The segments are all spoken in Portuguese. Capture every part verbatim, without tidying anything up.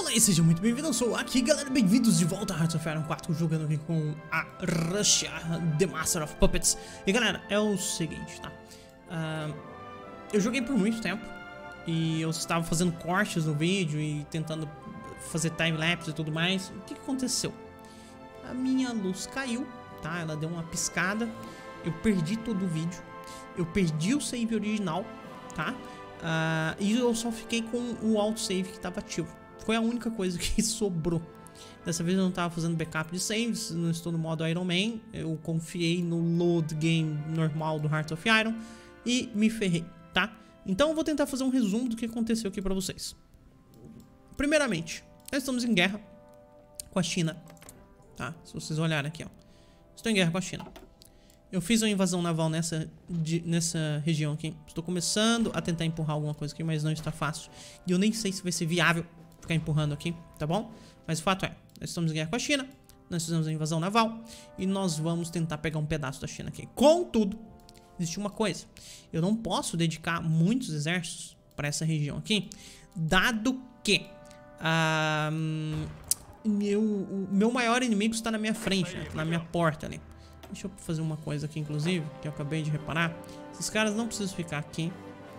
Fala aí, sejam muito bem-vindos, eu sou aqui, galera, bem-vindos de volta a Hearts of Iron quatro, jogando aqui com a Russia, The Master of Puppets. E galera, é o seguinte, tá? Uh, eu joguei por muito tempo e eu estava fazendo cortes no vídeo e tentando fazer time-lapse e tudo mais. O que, que aconteceu? A minha luz caiu, tá? Ela deu uma piscada, eu perdi todo o vídeo, eu perdi o save original, tá? Uh, e eu só fiquei com o autosave que estava ativo. Foi a única coisa que sobrou. Dessa vez eu não estava fazendo backup de saves, não estou no modo Iron Man. Eu confiei no load game normal do Hearts of Iron e me ferrei, tá? Então eu vou tentar fazer um resumo do que aconteceu aqui pra vocês. Primeiramente, nós estamos em guerra com a China, tá? Se vocês olharem aqui, ó. Estou em guerra com a China. Eu fiz uma invasão naval nessa, de, nessa região aqui. Estou começando a tentar empurrar alguma coisa aqui, mas não está fácil. E eu nem sei se vai ser viável ficar empurrando aqui, tá bom? Mas o fato é, nós estamos em guerra com a China, nós fizemos a invasão naval e nós vamos tentar pegar um pedaço da China aqui. Contudo, existe uma coisa. Eu não posso dedicar muitos exércitos para essa região aqui, dado que ah, meu, o meu maior inimigo está na minha frente, né? Na minha porta ali. Deixa eu fazer uma coisa aqui, inclusive, que eu acabei de reparar. Esses caras não precisam ficar aqui.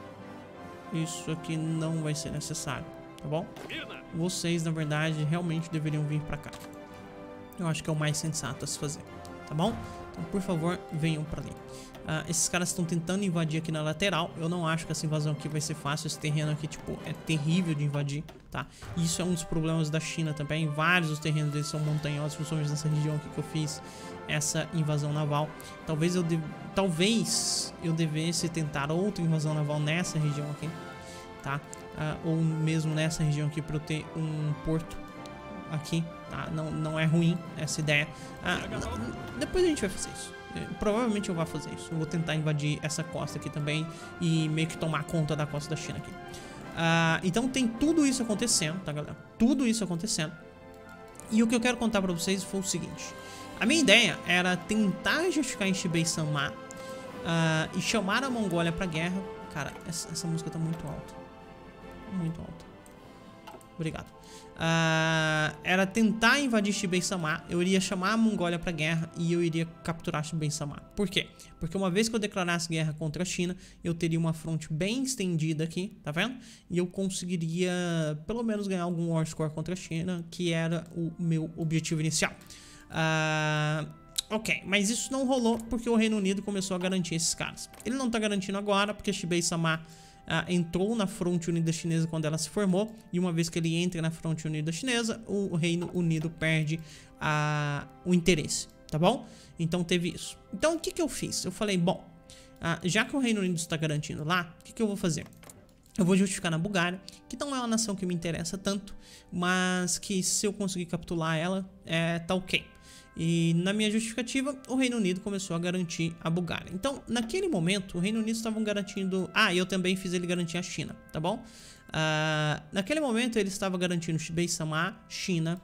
Isso aqui não vai ser necessário, tá bom? Vocês, na verdade, realmente deveriam vir pra cá. Eu acho que é o mais sensato a se fazer, tá bom? Então, por favor, venham pra ali. Uh, esses caras estão tentando invadir aqui na lateral. Eu não acho que essa invasão aqui vai ser fácil. Esse terreno aqui, tipo, é terrível de invadir, tá? E isso é um dos problemas da China também. Vários dos terrenos deles são montanhosos, principalmente nessa região aqui que eu fiz essa invasão naval. Talvez eu, de... Talvez eu devesse tentar outra invasão naval nessa região aqui, tá? Uh, ou mesmo nessa região aqui para eu ter um porto aqui, tá? Não, não é ruim essa ideia. Uh, depois a gente vai fazer isso. Provavelmente eu vou fazer isso. Eu vou tentar invadir essa costa aqui também e meio que tomar conta da costa da China aqui. Uh, então tem tudo isso acontecendo, tá, galera? Tudo isso acontecendo. E o que eu quero contar pra vocês foi o seguinte. A minha ideia era tentar justificar em Shibei-sama uh, e chamar a Mongólia pra guerra. Cara, essa, essa música tá muito alta. Muito alta. Obrigado. Uh, era tentar invadir Shibei-sama. Eu iria chamar a Mongólia pra guerra e eu iria capturar Shibei-sama. Por quê? Porque uma vez que eu declarasse guerra contra a China, eu teria uma fronte bem estendida aqui, tá vendo? E eu conseguiria pelo menos ganhar algum war score contra a China, que era o meu objetivo inicial. Uh, ok, mas isso não rolou porque o Reino Unido começou a garantir esses caras. Ele não tá garantindo agora porque Shibei-sama Uh, entrou na Fronte Unida Chinesa quando ela se formou. E uma vez que ele entra na Fronte Unida Chinesa, o Reino Unido perde uh, o interesse, tá bom? Então teve isso. Então o que que eu fiz? Eu falei, bom, uh, já que o Reino Unido está garantindo lá, o que que eu vou fazer? Eu vou justificar na Bulgária, que não é uma nação que me interessa tanto, mas que se eu conseguir capturar ela, é, tá ok. E na minha justificativa, o Reino Unido começou a garantir a Bulgária. Então, naquele momento, o Reino Unido estavam garantindo... Ah, eu também fiz ele garantir a China, tá bom? Uh, naquele momento, ele estava garantindo Shibei-sama, China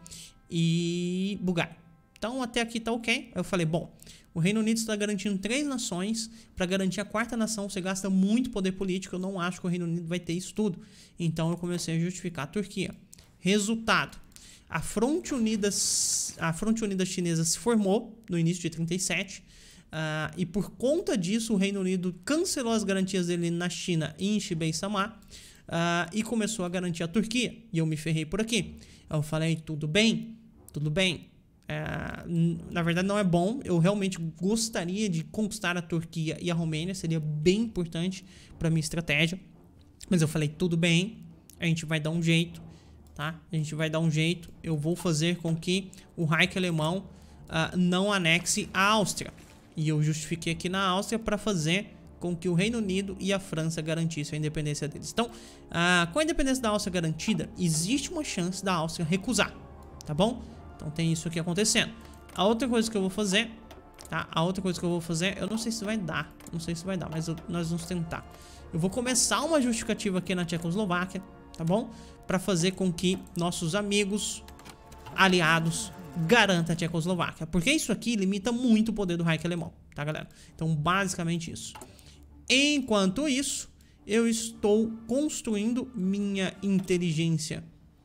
e Bulgária. Então, até aqui tá ok. Eu falei, bom, o Reino Unido está garantindo três nações. Para garantir a quarta nação, você gasta muito poder político. Eu não acho que o Reino Unido vai ter isso tudo. Então, eu comecei a justificar a Turquia. Resultado. A Fronte Unida, a Fronte Unida Chinesa se formou no início de trinta e sete uh, e por conta disso o Reino Unido cancelou as garantias dele na China e em Shibei-sama uh, e começou a garantir a Turquia. E eu me ferrei por aqui. Eu falei, tudo bem, tudo bem. Uh, na verdade não é bom. Eu realmente gostaria de conquistar a Turquia e a Romênia. Seria bem importante para minha estratégia. Mas eu falei, tudo bem, a gente vai dar um jeito. Tá? A gente vai dar um jeito. Eu vou fazer com que o Reich alemão uh, não anexe a Áustria. E eu justifiquei aqui na Áustria para fazer com que o Reino Unido e a França garantissem a independência deles. Então, uh, com a independência da Áustria garantida, existe uma chance da Áustria recusar, tá bom? Então tem isso aqui acontecendo. A outra coisa que eu vou fazer, tá? A outra coisa que eu vou fazer, eu não sei se vai dar, não sei se vai dar, mas eu, nós vamos tentar. Eu vou começar uma justificativa aqui na Tchecoslováquia, tá bom? Para fazer com que nossos amigos aliados garantam a Tchecoslováquia. Porque isso aqui limita muito o poder do Reich alemão, tá, galera? Então, basicamente isso. Enquanto isso, eu estou construindo minha inteligência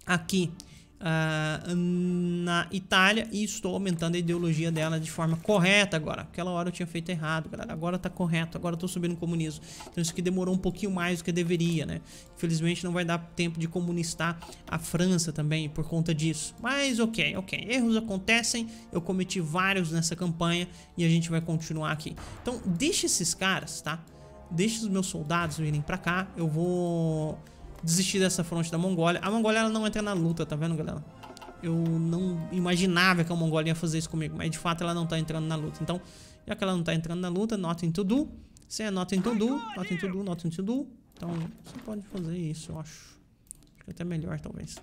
aqui uh, na Itália e estou aumentando a ideologia dela de forma correta agora. Aquela hora eu tinha feito errado, galera. Agora tá correto, agora eu tô subindo o comunismo. Então isso aqui demorou um pouquinho mais do que deveria, né? Infelizmente não vai dar tempo de comunistar a França também por conta disso. Mas ok, ok. Erros acontecem, eu cometi vários nessa campanha e a gente vai continuar aqui. Então deixa esses caras, tá? Deixa os meus soldados virem pra cá. Eu vou desistir dessa fronte da Mongólia. A Mongólia ela não entra na luta, tá vendo, galera? Eu não imaginava que a Mongólia ia fazer isso comigo, mas de fato ela não tá entrando na luta. Então, já que ela não tá entrando na luta, nothing to do. Você é nothing to do, nothing to do, nothing to do. Então, você pode fazer isso, eu acho. Acho que até melhor, talvez.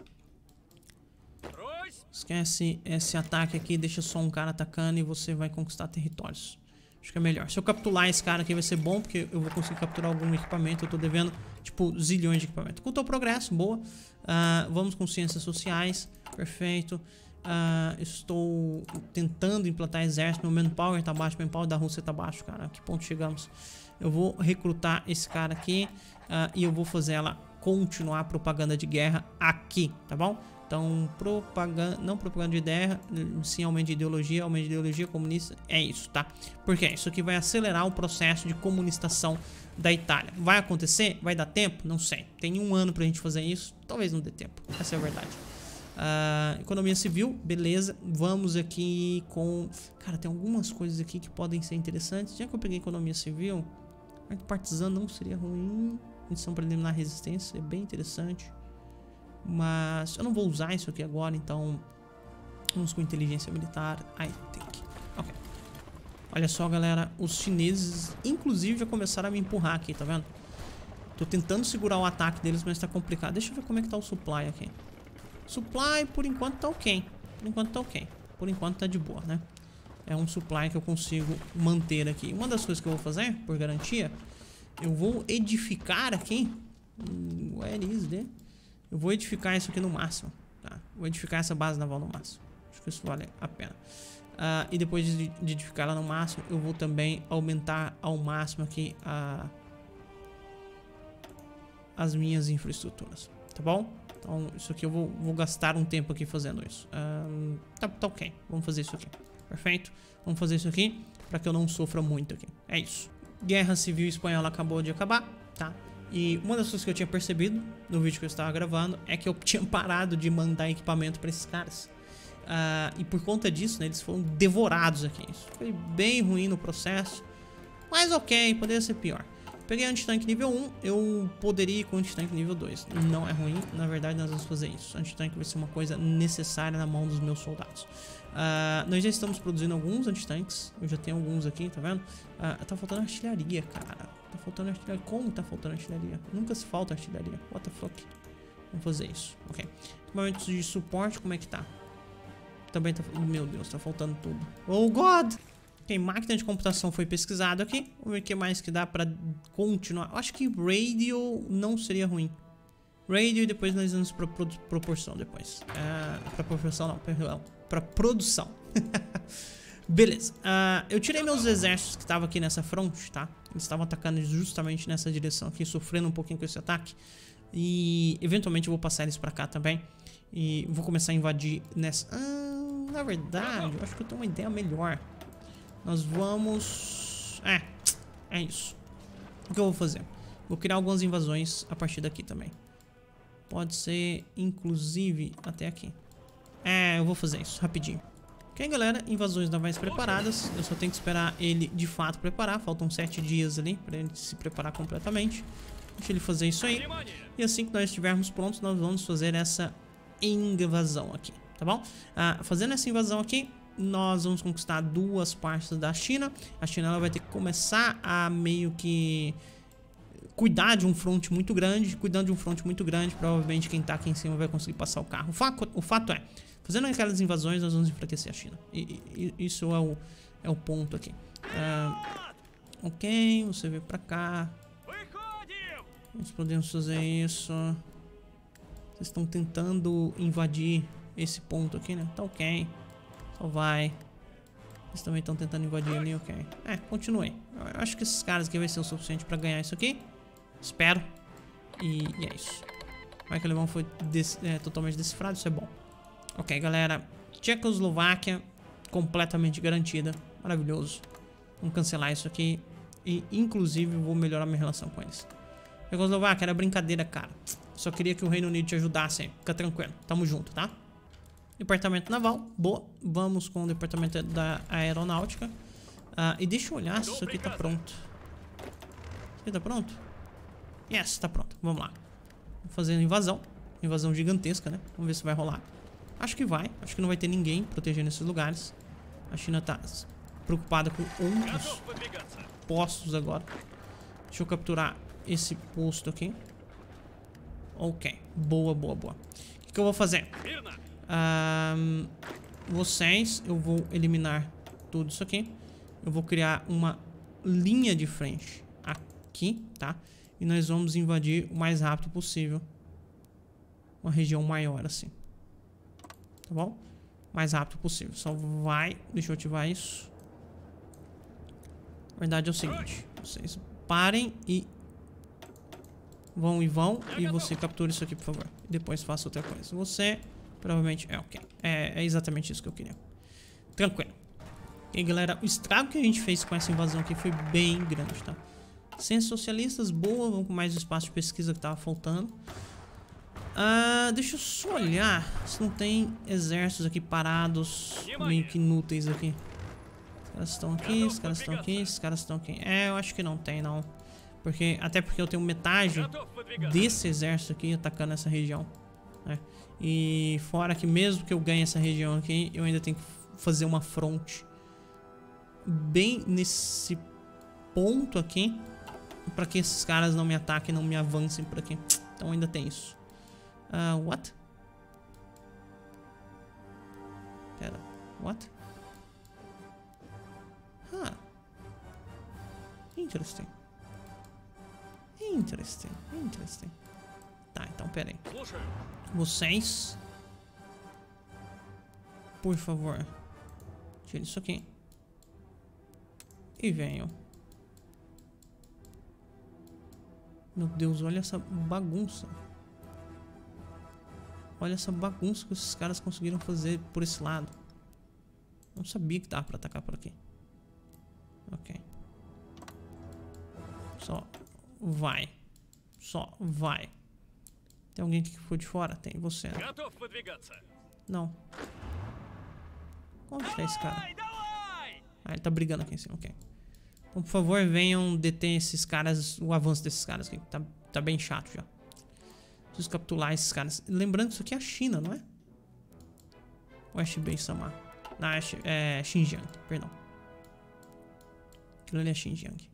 Esquece esse ataque aqui, deixa só um cara atacando e você vai conquistar territórios. Acho que é melhor. Se eu capturar esse cara aqui vai ser bom, porque eu vou conseguir capturar algum equipamento. Eu tô devendo, tipo, zilhões de equipamento. Culto ao progresso, boa. Uh, vamos com ciências sociais. Perfeito. Uh, estou tentando implantar exército. Meu manpower tá baixo, meu manpower da Rússia tá baixo, cara. A que ponto chegamos? Eu vou recrutar esse cara aqui uh, e eu vou fazer ela continuar a propaganda de guerra aqui, tá bom? Então, propaganda, não propaganda de guerra, sim aumento de ideologia, aumento de ideologia comunista, é isso, tá? Porque isso aqui vai acelerar o processo de comunistação da Itália. Vai acontecer? Vai dar tempo? Não sei. Tem um ano pra gente fazer isso, talvez não dê tempo, essa é a verdade. Uh, economia civil, beleza. Vamos aqui com... Cara, tem algumas coisas aqui que podem ser interessantes. Já que eu peguei economia civil, partisano não seria ruim. Missão para eliminar resistência, é bem interessante. Mas eu não vou usar isso aqui agora, então vamos com inteligência militar, I think. Ok. Olha só, galera, os chineses inclusive já começaram a me empurrar aqui, tá vendo? Tô tentando segurar o ataque deles, mas tá complicado. Deixa eu ver como é que tá o supply aqui. Supply, por enquanto, tá ok. Por enquanto tá ok. Por enquanto tá de boa, né? É um supply que eu consigo manter aqui. Uma das coisas que eu vou fazer, por garantia, eu vou edificar aqui. Where is it? Eu vou edificar isso aqui no máximo, tá? Vou edificar essa base naval no máximo. Acho que isso vale a pena. Uh, e depois de, de edificar ela no máximo, eu vou também aumentar ao máximo aqui a, as minhas infraestruturas, tá bom? Então isso aqui eu vou, vou gastar um tempo aqui fazendo isso. Uh, tá, tá ok, vamos fazer isso aqui. Perfeito, vamos fazer isso aqui para que eu não sofra muito aqui. É isso. Guerra Civil Espanhola acabou de acabar, tá? E uma das coisas que eu tinha percebido no vídeo que eu estava gravando é que eu tinha parado de mandar equipamento para esses caras. Uh, e por conta disso, né, eles foram devorados aqui. Isso foi bem ruim no processo. Mas ok, poderia ser pior. Peguei antitanque nível um, eu poderia ir com antitanque nível dois. Não é ruim, na verdade nós vamos fazer isso. Antitanque vai ser uma coisa necessária na mão dos meus soldados. Uh, nós já estamos produzindo alguns antitanques. Eu já tenho alguns aqui, tá vendo? Uh, tá faltando artilharia, cara. Tá faltando artilharia. Como tá faltando artilharia? Nunca se falta artilharia. What the fuck? Vamos fazer isso. Ok. Equipamentos de suporte, como é que tá? Também tá... Meu Deus, tá faltando tudo. Oh, God! Ok, máquina de computação foi pesquisado aqui. Vamos ver o que mais que dá pra continuar. Eu acho que radio não seria ruim. Radio e depois nós vamos pra pro proporção depois. Uh, pra proporção não, perdão. Pra produção. Beleza. Uh, eu tirei meus exércitos que estavam aqui nessa fronte, tá? Eles estavam atacando justamente nessa direção aqui, sofrendo um pouquinho com esse ataque. E eventualmente eu vou passar eles pra cá também. E vou começar a invadir nessa... Ah, na verdade, eu acho que eu tenho uma ideia melhor. Nós vamos... É, é isso. O que eu vou fazer? Vou criar algumas invasões a partir daqui também. Pode ser, inclusive, até aqui. É, eu vou fazer isso, rapidinho. Ok, galera, invasões navais preparadas. Eu só tenho que esperar ele de fato preparar. Faltam sete dias ali para ele se preparar completamente. Deixa ele fazer isso aí. E assim que nós estivermos prontos, nós vamos fazer essa invasão aqui, tá bom? Ah, fazendo essa invasão aqui, nós vamos conquistar duas partes da China. A China ela vai ter que começar a meio que cuidar de um fronte muito grande. Cuidando de um fronte muito grande, provavelmente quem tá aqui em cima vai conseguir passar o carro. O fato, o fato é, fazendo aquelas invasões, nós vamos enfraquecer a China. E, e, isso é o, é o ponto aqui. Ah, ok, você vem pra cá. Nós podemos fazer isso. Vocês estão tentando invadir esse ponto aqui, né? Tá ok. Só vai. Vocês também estão tentando invadir ali, ok. É, continue. Eu acho que esses caras aqui vai ser o suficiente pra ganhar isso aqui. Espero. E, e é isso. Como é que o alemão foi des é, totalmente decifrado? Isso é bom. Ok, galera. Tchecoslováquia completamente garantida. Maravilhoso. Vamos cancelar isso aqui. E, inclusive, vou melhorar minha relação com eles. Tchecoslováquia era brincadeira, cara. Só queria que o Reino Unido te ajudasse. Fica tranquilo. Tamo junto, tá? Departamento Naval. Boa. Vamos com o Departamento da Aeronáutica. Uh, e deixa eu olhar se isso aqui tá pronto. Isso aqui tá pronto? Yes, tá pronto. Vamos lá. Vou fazer invasão. Invasão gigantesca, né? Vamos ver se vai rolar. Acho que vai. Acho que não vai ter ninguém protegendo esses lugares. A China tá preocupada com outros postos agora. Deixa eu capturar esse posto aqui. Ok. Boa, boa, boa. O que, que eu vou fazer? Um, vocês, eu vou eliminar tudo isso aqui. Eu vou criar uma linha de frente aqui, tá? E nós vamos invadir o mais rápido possível uma região maior assim. Tá bom? Mais rápido possível. Só vai... Deixa eu ativar isso. A verdade é o seguinte. Vocês parem e... Vão e vão. E você captura isso aqui, por favor. E depois faça outra coisa. Você... Provavelmente... É, ok. É, é exatamente isso que eu queria. Tranquilo. E aí, galera, o estrago que a gente fez com essa invasão aqui foi bem grande, tá? Ciências socialistas, boa. Vamos com mais espaço de pesquisa que tava faltando. Uh, deixa eu só olhar se não tem exércitos aqui parados, meio que inúteis aqui. Os caras estão aqui, os caras estão aqui, os caras estão aqui. É, eu acho que não tem, não. Porque, até porque eu tenho metade desse exército aqui atacando essa região, né? E fora que mesmo que eu ganhe essa região aqui, eu ainda tenho que fazer uma fronte bem nesse ponto aqui, para que esses caras não me ataquem, não me avancem por aqui. Então ainda tem isso. Uh, what? Pera, what? Huh. Interesting. Interesting, interesting. Tá, então pera aí. Vocês, por favor, tire isso aqui e venham. Meu Deus, olha essa bagunça. Olha essa bagunça que esses caras conseguiram fazer por esse lado. Não sabia que dava pra atacar por aqui. Ok. Só vai. Só vai. Tem alguém aqui que foi de fora? Tem você, né? Não. Onde tá esse cara? Ah, ele tá brigando aqui em cima, ok. Então, por favor, venham deter esses caras. O avanço desses caras aqui. Tá, tá bem chato já. Preciso capturar esses caras. Lembrando que isso aqui é a China, não é? Ou é Xinjiang? Não, é, é Xinjiang, perdão. Aquilo ali é Xinjiang.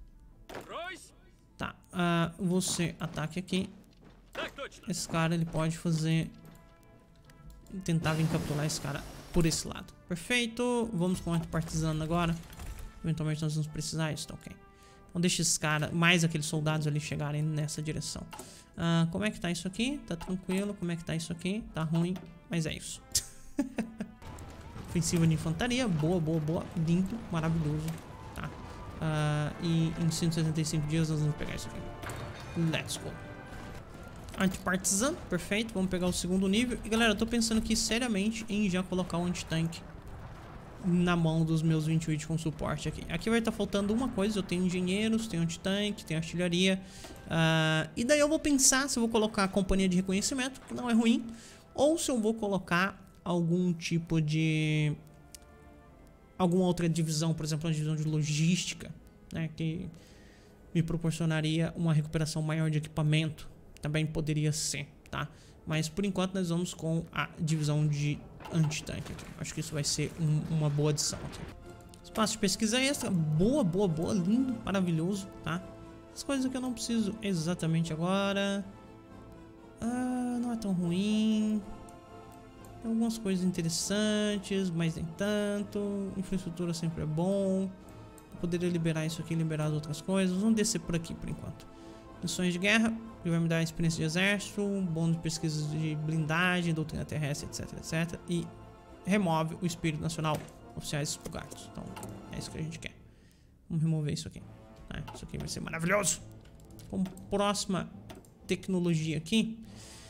Tá, uh, você ataque aqui. Esse cara, ele pode fazer... Tentar vir capturar esse cara por esse lado. Perfeito. Vamos com o antipartisano agora. Eventualmente nós vamos precisar disso, tá ok. Então deixa esses caras, mais aqueles soldados ali chegarem nessa direção. Uh, como é que tá isso aqui? Tá tranquilo. Como é que tá isso aqui? Tá ruim, mas é isso. Ofensiva de infantaria. Boa, boa, boa. Lindo, maravilhoso. Tá. Uh, e em cento e setenta e cinco dias nós vamos pegar isso aqui. Let's go. Antipartisano, perfeito. Vamos pegar o segundo nível. E galera, eu tô pensando aqui seriamente em já colocar o antitanque na mão dos meus vinte e oito com suporte aqui. Aqui vai estar tá faltando uma coisa. Eu tenho engenheiros, tenho antitanque, tenho artilharia. Uh, e daí eu vou pensar se eu vou colocar a companhia de reconhecimento, que não é ruim, ou se eu vou colocar algum tipo de... alguma outra divisão, por exemplo, uma divisão de logística, né, que me proporcionaria uma recuperação maior de equipamento. Também poderia ser, tá? Mas por enquanto nós vamos com a divisão de antitanque aqui. Acho que isso vai ser um, uma boa adição aqui. Espaço de pesquisa extra. Boa, boa, boa. Lindo, maravilhoso, tá? As coisas que eu não preciso exatamente agora. Ah, não é tão ruim. Tem algumas coisas interessantes, mas nem tanto. Infraestrutura sempre é bom. Eu poderia liberar isso aqui, liberar as outras coisas. Vamos descer por aqui por enquanto. Missões de guerra, ele vai me dar experiência de exército, bônus de pesquisas de blindagem, doutrina terrestre, etc, etcétera. E remove o espírito nacional, oficiais expurgados. Então, é isso que a gente quer. Vamos remover isso aqui. É, isso aqui vai ser maravilhoso. Como próxima tecnologia aqui,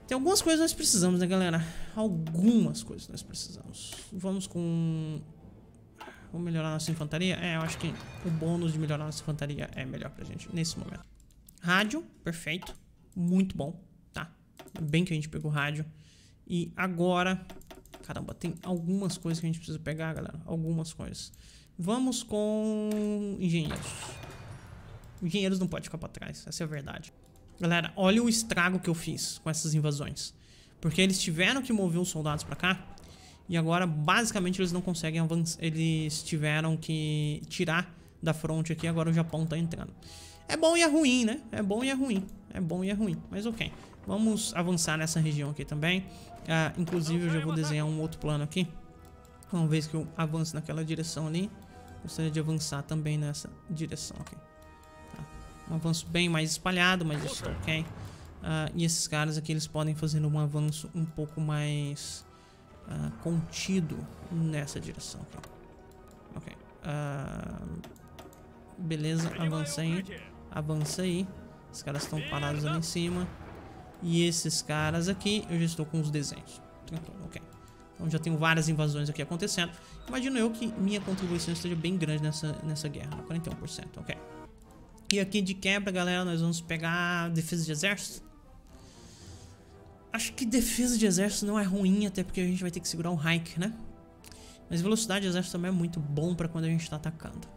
Tem algumas coisas que nós precisamos, né, galera? Algumas coisas nós precisamos. Vamos com... Vamos melhorar nossa infantaria? É, eu acho que o bônus de melhorar nossa infantaria é melhor pra gente nesse momento. Rádio, perfeito. Muito bom, tá? Bem que a gente pegou rádio. E agora... Caramba, tem algumas coisas que a gente precisa pegar, galera. Algumas coisas. Vamos com engenheiros. Engenheiros não pode ficar pra trás, essa é a verdade. Galera, olha o estrago que eu fiz com essas invasões. Porque eles tiveram que mover os soldados pra cá. E agora, basicamente, eles não conseguem avançar. Eles tiveram que tirar da fronte aqui. Agora o Japão tá entrando. É bom e é ruim, né? É bom e é ruim. É bom e é ruim. Mas ok. Vamos avançar nessa região aqui também. Ah, inclusive, eu já vou desenhar um outro plano aqui. Uma vez que eu avance naquela direção ali. Gostaria de avançar também nessa direção aqui. Um avanço bem mais espalhado, mas isso tá ok. Uh, e esses caras aqui, eles podem fazer um avanço um pouco mais uh, contido nessa direção aqui. Ok. Uh, beleza, avança aí. Avança aí. Os caras estão parados ali em cima. E esses caras aqui, eu já estou com os desenhos. Tranquilo, ok. Então já tenho várias invasões aqui acontecendo. Imagino eu que minha contribuição esteja bem grande nessa, nessa guerra. quarenta e um por cento, ok. E aqui de quebra, galera, nós vamos pegar defesa de exército. Acho que defesa de exército não é ruim, até porque a gente vai ter que segurar um hike, né? Mas velocidade de exército também é muito bom pra quando a gente tá atacando.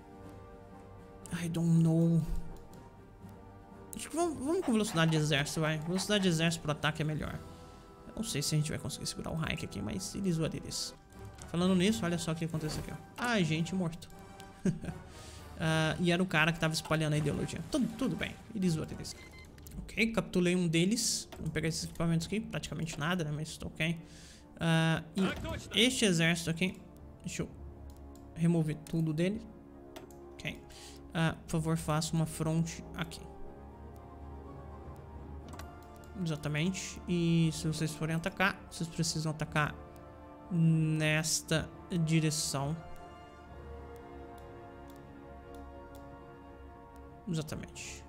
I don't know. Acho que vamos, vamos com velocidade de exército, vai. Velocidade de exército pro ataque é melhor. Eu não sei se a gente vai conseguir segurar um hike aqui, mas eles vão deles. Falando nisso, olha só o que aconteceu aqui, ó. Ah, gente morto. Uh, e era o cara que tava espalhando a ideologia. Tudo, tudo bem, eles vão deles. Ok, capturei um deles. Vamos pegar esses equipamentos aqui. Praticamente nada, né? Mas tá ok. Uh, e este exército aqui. Deixa eu remover tudo dele. Ok. Uh, por favor, faça uma fronte aqui. Exatamente. E se vocês forem atacar, vocês precisam atacar nesta direção. Exatamente.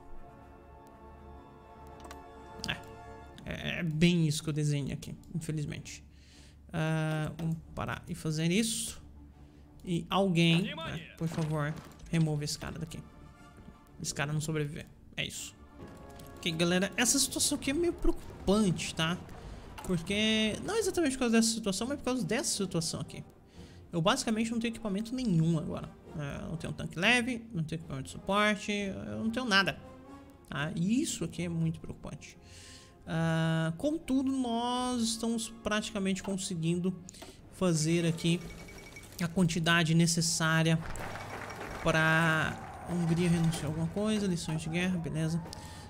É, é bem isso que eu desenho aqui, infelizmente. Uh, vamos parar e fazer isso. E alguém, né, por favor, remove esse cara daqui. Esse cara não sobreviver. É isso. Ok, galera, essa situação aqui é meio preocupante, tá? Porque, não exatamente por causa dessa situação, mas por causa dessa situação aqui. Eu basicamente não tenho equipamento nenhum agora. Eu não tenho um tanque leve, não tenho equipamento de suporte, eu não tenho nada. Tá? E isso aqui é muito preocupante. Uh, contudo, nós estamos praticamente conseguindo fazer aqui a quantidade necessária para a Hungria renunciar a alguma coisa. Lições de guerra, beleza.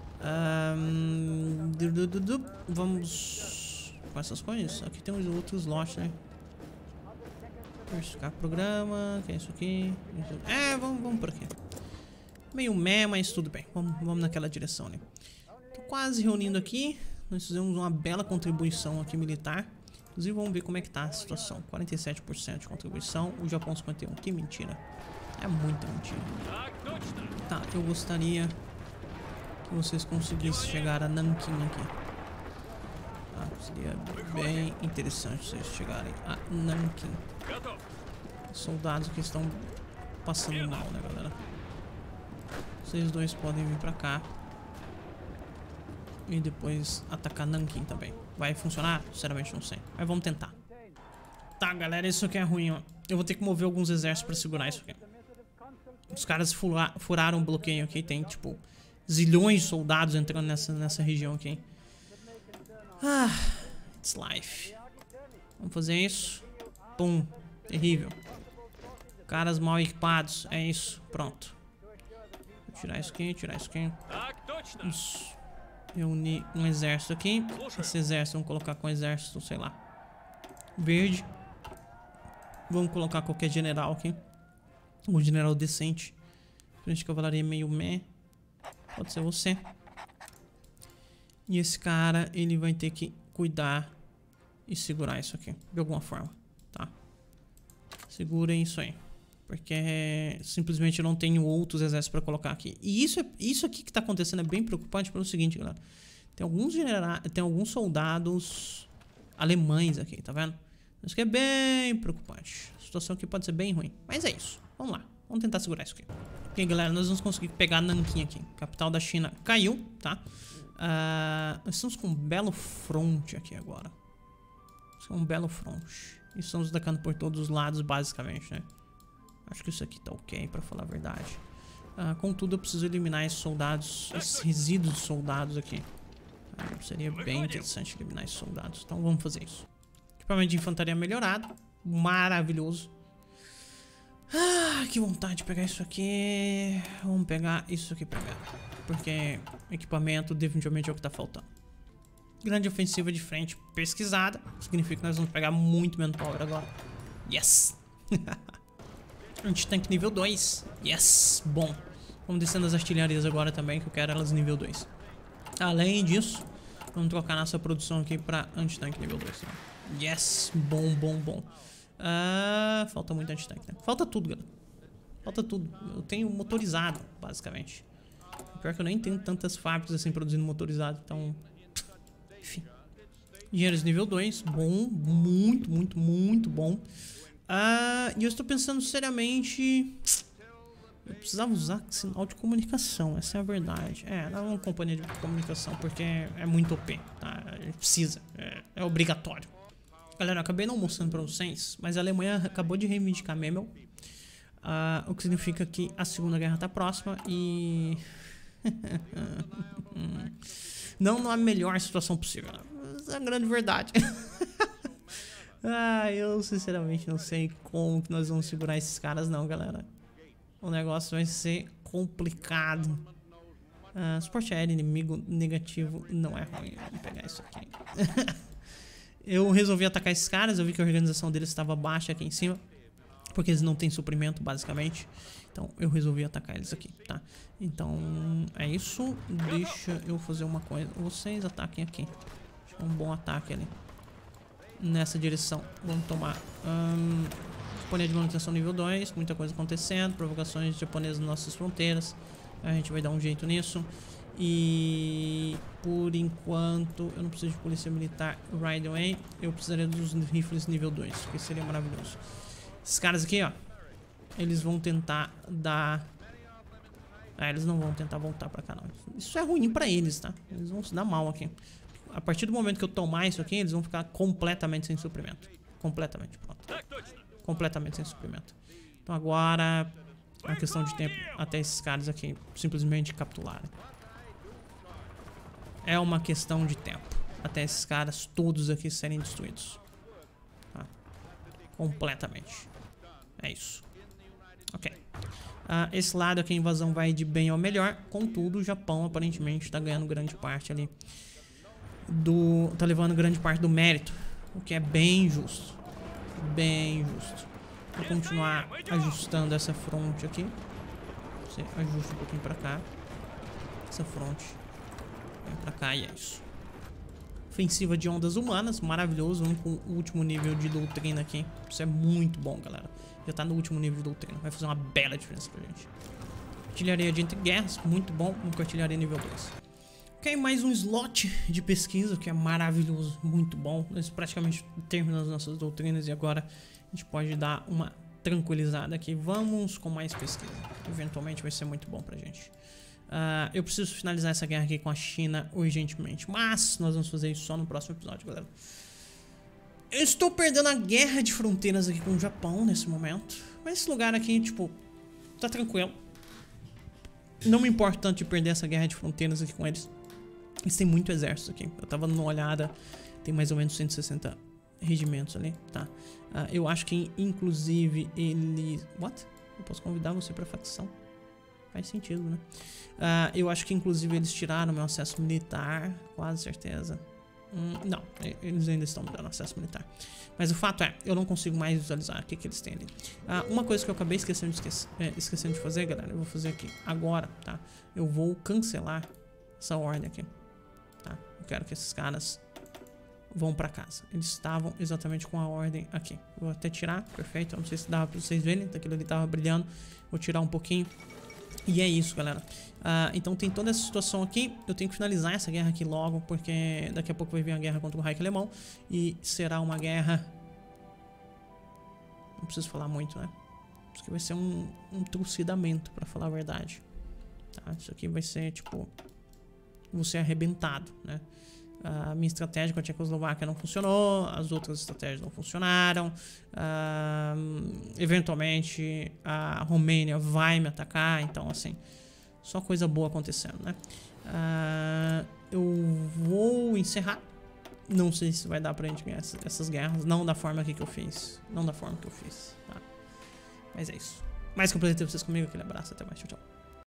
Um, du, du, du, du. Vamos com essas coisas. Aqui tem uns outros lotes, né? Verificar programa, que é isso aqui. É, vamos, vamos por aqui. Meio meh, mas tudo bem. Vamos, vamos naquela direção, né? Tô quase reunindo aqui. Nós fizemos uma bela contribuição aqui militar. Inclusive, vamos ver como é que tá a situação. quarenta e sete por cento de contribuição. O Japão cinquenta e um por cento. Que mentira. É muita mentira. Tá, eu gostaria que vocês conseguissem chegar a Nanquim aqui. Tá, seria bem interessante vocês chegarem a Nanquim. Soldados que estão passando mal, né, galera? Vocês dois podem vir pra cá e depois atacar Nanquim também. Vai funcionar? Sinceramente não sei, mas vamos tentar. Tá, galera, isso aqui é ruim, ó. Eu vou ter que mover alguns exércitos pra segurar isso aqui. Os caras fura furaram o bloqueio aqui. Tem, tipo, zilhões de soldados entrando nessa, nessa região aqui. Ah, it's life. Vamos fazer isso. Pum, terrível. Caras mal equipados, é isso, pronto. Vou tirar isso aqui, tirar isso aqui. Vamos reunir um exército aqui. Esse exército vamos colocar com o exército, sei lá, verde. Vamos colocar qualquer general aqui. Um general decente. Frente de cavalaria meio meh. Pode ser você. E esse cara, ele vai ter que cuidar e segurar isso aqui, de alguma forma, tá? Segurem isso aí. Porque simplesmente eu não tenho outros exércitos pra colocar aqui. E isso, é, isso aqui que tá acontecendo é bem preocupante pelo seguinte, galera. Tem alguns genera tem alguns soldados alemães aqui, tá vendo? Isso aqui é bem preocupante. A situação aqui pode ser bem ruim. Mas é isso. Vamos lá. Vamos tentar segurar isso aqui. Ok, galera, nós vamos conseguir pegar Nanquim aqui. Capital da China caiu, tá? Uh, nós estamos com um belo front aqui agora. Isso é um belo front. E estamos atacando por todos os lados, basicamente, né? Acho que isso aqui tá ok, pra falar a verdade. Uh, contudo, eu preciso eliminar esses soldados, esses resíduos de soldados aqui. Uh, seria bem interessante eliminar esses soldados. Então vamos fazer isso. Equipamento de infantaria melhorado. Maravilhoso. Ah, que vontade de pegar isso aqui. Vamos pegar isso aqui primeiro. Porque equipamento definitivamente é o que tá faltando. Grande ofensiva de frente pesquisada. Significa que nós vamos pegar muito manpower agora. Yes! Anti-tanque nível dois. Yes! Bom. Vamos descendo as artilharias agora também, que eu quero elas nível dois. Além disso, vamos trocar nossa produção aqui pra anti-tanque nível dois. Yes! Bom, bom, bom. Ah, falta muito anti-tanque, né? Falta tudo, galera. Falta tudo. Eu tenho motorizado, basicamente. Pior que eu nem tenho tantas fábricas assim produzindo motorizado, então... Enfim. Engenheiros nível dois. Bom, muito, muito, muito bom. Ah, e eu estou pensando seriamente... Eu precisava usar sinal de comunicação, essa é a verdade. É, não é uma companhia de comunicação, porque é muito O P, tá? Precisa, é, é obrigatório. Galera, eu acabei não mostrando pra vocês, mas a Alemanha acabou de reivindicar Memel. Uh, o que significa que a Segunda Guerra tá próxima e... não na melhor situação possível. Essa é a grande verdade. Ah, eu sinceramente não sei como que nós vamos segurar esses caras não, galera. O negócio vai ser complicado. Uh, suporte aéreo inimigo negativo não é ruim. Vamos pegar isso aqui. Eu resolvi atacar esses caras. Eu vi que a organização deles estava baixa aqui em cima, porque eles não têm suprimento, basicamente. Então eu resolvi atacar eles aqui, tá? Então é isso. Deixa eu fazer uma coisa. Vocês ataquem aqui. Um bom ataque ali nessa direção. Vamos tomar um, companhia de manutenção nível dois. Muita coisa acontecendo. Provocações japonesas nas nossas fronteiras. A gente vai dar um jeito nisso. E por enquanto eu não preciso de polícia militar right away. Eu precisaria dos rifles nível dois, que seria maravilhoso. Esses caras aqui, ó, eles vão tentar dar... Ah, eles não vão tentar voltar pra cá, não. Isso é ruim pra eles, tá? Eles vão se dar mal aqui. A partir do momento que eu tomar isso aqui, eles vão ficar completamente sem suprimento. Completamente, pronto. Completamente sem suprimento. Então agora é uma questão de tempo até esses caras aqui simplesmente capturarem. É uma questão de tempo até esses caras todos aqui serem destruídos. Tá? Completamente. É isso. Ok. Uh, esse lado aqui a invasão vai de bem ao melhor. Contudo, o Japão aparentemente está ganhando grande parte ali do... Tá levando grande parte do mérito. O que é bem justo. Bem justo. Vou continuar ajustando essa fronte aqui. Você ajusta um pouquinho pra cá. Essa fronte vem pra cá e é isso. Ofensiva de ondas humanas, maravilhoso. Vamos com o último nível de doutrina aqui. Isso é muito bom, galera. Já tá no último nível de doutrina. Vai fazer uma bela diferença pra gente. Artilharia de entre-guerras, muito bom. Vamos com artilharia nível dois. Ok, mais um slot de pesquisa, que é maravilhoso, muito bom. Nós praticamente terminamos nossas doutrinas e agora a gente pode dar uma tranquilizada aqui. Vamos com mais pesquisa. Eventualmente vai ser muito bom pra gente. Uh, eu preciso finalizar essa guerra aqui com a China urgentemente, mas nós vamos fazer isso só no próximo episódio, galera. Eu estou perdendo a guerra de fronteiras aqui com o Japão nesse momento, mas esse lugar aqui, tipo, tá tranquilo. Não me importa tanto de perder essa guerra de fronteiras aqui com eles. Eles têm muito exército aqui. Eu tava numa olhada, tem mais ou menos cento e sessenta regimentos ali, tá? Uh, eu acho que, inclusive, eles... What? Eu posso convidar você pra facção? Faz sentido, né? Uh, eu acho que, inclusive, eles tiraram meu acesso militar, quase certeza. Hum, não, eles ainda estão me dando acesso militar. Mas o fato é, eu não consigo mais visualizar o que, que eles têm ali. Uh, uma coisa que eu acabei esquecendo de, esquecer, é, esquecendo de fazer, galera, eu vou fazer aqui agora, tá? Eu vou cancelar essa ordem aqui, tá? Eu quero que esses caras vão pra casa. Eles estavam exatamente com a ordem aqui. Vou até tirar, perfeito. Eu não sei se dava pra vocês verem, daquilo ali tava brilhando. Vou tirar um pouquinho. E é isso, galera. Uh, então tem toda essa situação aqui. Eu tenho que finalizar essa guerra aqui logo, porque daqui a pouco vai vir a guerra contra o Reich Alemão. E será uma guerra... Não preciso falar muito, né? Isso aqui vai ser um, um trucidamento, pra falar a verdade. Tá? Isso aqui vai ser, tipo... Vou ser arrebentado, né? A minha estratégia com a Tchecoslováquia não funcionou, as outras estratégias não funcionaram. Uh, eventualmente a Romênia vai me atacar, então assim, só coisa boa acontecendo, né? Uh, eu vou encerrar. Não sei se vai dar pra gente ganhar essas guerras, não da forma aqui que eu fiz, não da forma que eu fiz, tá? Mas é isso. Mais que eu prazer ter vocês comigo, aquele abraço, até mais, tchau, tchau.